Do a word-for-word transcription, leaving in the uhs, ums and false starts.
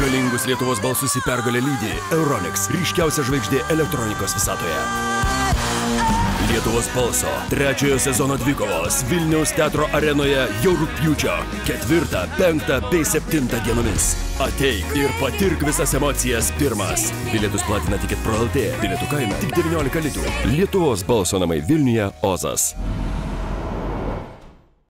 Galingus Lietuvos balsus į pergalę lydi Euronics, ryškiausia žvaigždė elektronikos visatoje. Lietuvos balso trečiojo sezono dvikovos Vilniaus teatro arenoje jau rugpjūčio ketvirtą, penktą bei septintą dienomis. Ateik ir patirk visas emocijas pirmas. Bilietus platina Ticket Pro L T. Bilietų kaina tik devyniolika litų. Lietuvos balso namai Vilniuje, Ozas.